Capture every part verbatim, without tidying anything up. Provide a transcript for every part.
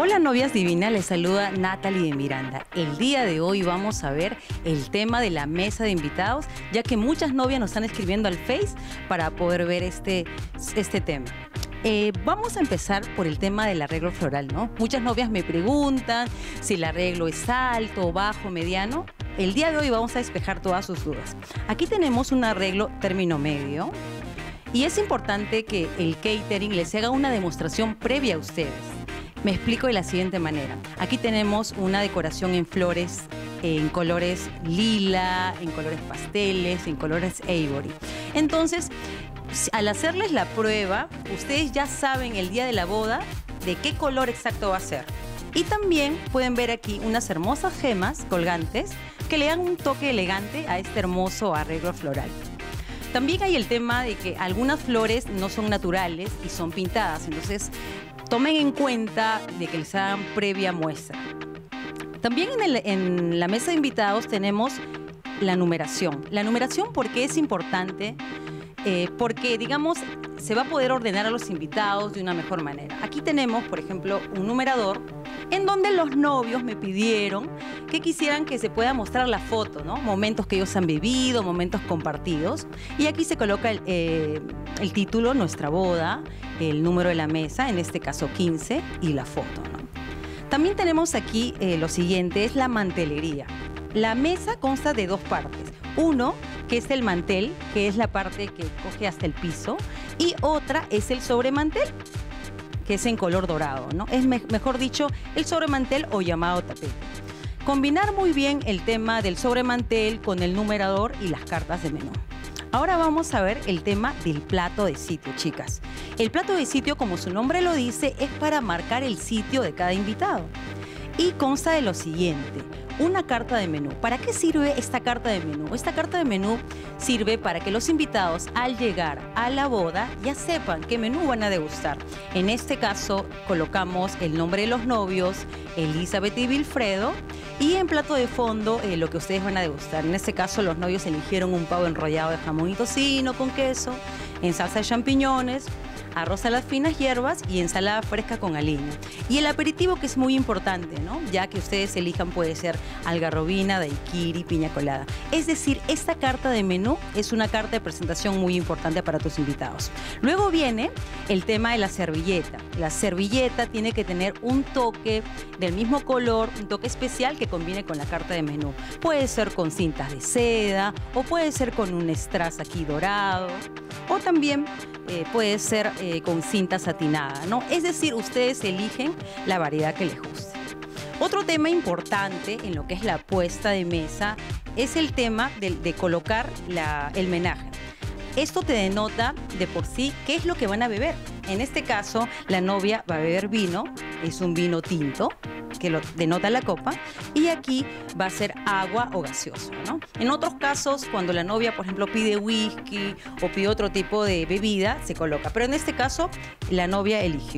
Hola novias divinas, les saluda Natalie de Miranda. El día de hoy vamos a ver el tema de la mesa de invitados, ya que muchas novias nos están escribiendo al Face para poder ver este, este tema. Eh, vamos a empezar por el tema del arreglo floral, ¿no? Muchas novias me preguntan si el arreglo es alto, bajo, mediano. El día de hoy vamos a despejar todas sus dudas. Aquí tenemos un arreglo término medio y es importante que el catering les haga una demostración previa a ustedes. Me explico de la siguiente manera. Aquí tenemos una decoración en flores, en colores lila, en colores pasteles, en colores ivory. Entonces, al hacerles la prueba, ustedes ya saben el día de la boda de qué color exacto va a ser. Y también pueden ver aquí unas hermosas gemas colgantes que le dan un toque elegante a este hermoso arreglo floral. También hay el tema de que algunas flores no son naturales y son pintadas, entonces tomen en cuenta de que les hagan previa muestra. También en, el, en la mesa de invitados tenemos la numeración. La numeración, ¿por qué es importante? Eh, porque, digamos, se va a poder ordenar a los invitados de una mejor manera. Aquí tenemos, por ejemplo, un numerador en donde los novios me pidieron que quisieran que se pueda mostrar la foto, ¿no? Momentos que ellos han vivido, momentos compartidos. Y aquí se coloca el, eh, el título, nuestra boda, el número de la mesa, en este caso quince, y la foto, ¿no? También tenemos aquí eh, lo siguiente, es la mantelería. La mesa consta de dos partes. Uno, que es el mantel, que es la parte que coge hasta el piso, y otra es el sobremantel, que es en color dorado, ¿no? Es me mejor dicho, el sobremantel o llamado tapete. Combinar muy bien el tema del sobremantel con el numerador y las cartas de menú. Ahora vamos a ver el tema del plato de sitio, chicas. El plato de sitio, como su nombre lo dice, es para marcar el sitio de cada invitado. Y consta de lo siguiente. Una carta de menú. ¿Para qué sirve esta carta de menú? Esta carta de menú sirve para que los invitados al llegar a la boda ya sepan qué menú van a degustar. En este caso colocamos el nombre de los novios, Elizabeth y Wilfredo, y en plato de fondo eh, lo que ustedes van a degustar. En este caso los novios eligieron un pavo enrollado de jamón y tocino con queso, en salsa de champiñones, arroz a las finas hierbas y ensalada fresca con aliño. Y el aperitivo, que es muy importante, ¿no? Ya que ustedes elijan, puede ser algarrobina, daiquiri, piña colada. Es decir, esta carta de menú es una carta de presentación muy importante para tus invitados. Luego viene el tema de la servilleta. La servilleta tiene que tener un toque del mismo color, un toque especial que combine con la carta de menú. Puede ser con cintas de seda o puede ser con un strass aquí dorado o también eh, puede ser eh, con cinta satinada, ¿no? Es decir, ustedes eligen la variedad que les guste. Otro tema importante en lo que es la puesta de mesa es el tema de, de colocar la, el menaje. Esto te denota de por sí qué es lo que van a beber. En este caso, la novia va a beber vino, es un vino tinto, que lo denota la copa, y aquí va a ser agua o gaseoso, ¿no? En otros casos, cuando la novia, por ejemplo, pide whisky o pide otro tipo de bebida, se coloca. Pero en este caso, la novia eligió.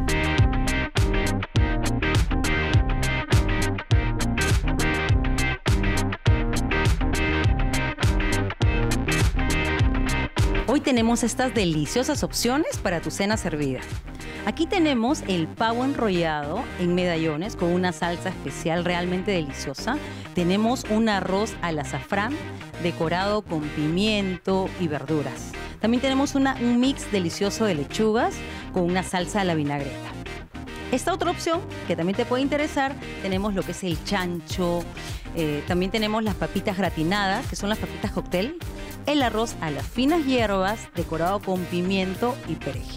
Hoy tenemos estas deliciosas opciones para tu cena servida. Aquí tenemos el pavo enrollado en medallones con una salsa especial realmente deliciosa. Tenemos un arroz al azafrán decorado con pimiento y verduras. También tenemos una, un mix delicioso de lechugas con una salsa a la vinagreta. Esta otra opción que también te puede interesar, tenemos lo que es el chancho, eh, también tenemos las papitas gratinadas, que son las papitas cóctel, el arroz a las finas hierbas decorado con pimiento y perejil.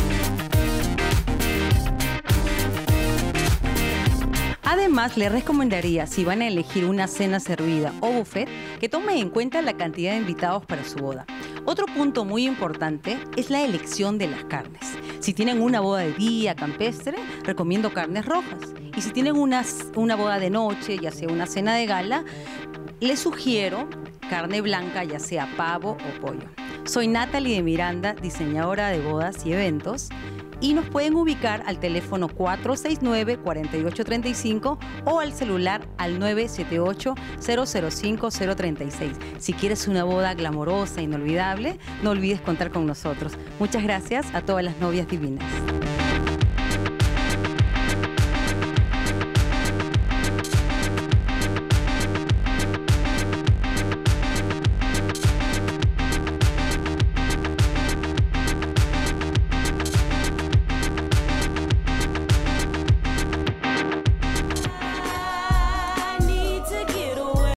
Además, les recomendaría, si van a elegir una cena servida o buffet, que tomen en cuenta la cantidad de invitados para su boda. Otro punto muy importante es la elección de las carnes. Si tienen una boda de día campestre, recomiendo carnes rojas. Y si tienen una, una boda de noche, ya sea una cena de gala, les sugiero carne blanca, ya sea pavo o pollo. Soy Natalie de Miranda, diseñadora de bodas y eventos, y nos pueden ubicar al teléfono cuatro seis nueve, cuatro ocho tres cinco o al celular al nueve siete ocho, cero cero cinco, cero tres seis. Si quieres una boda glamorosa e inolvidable, no olvides contar con nosotros. Muchas gracias a todas las novias divinas.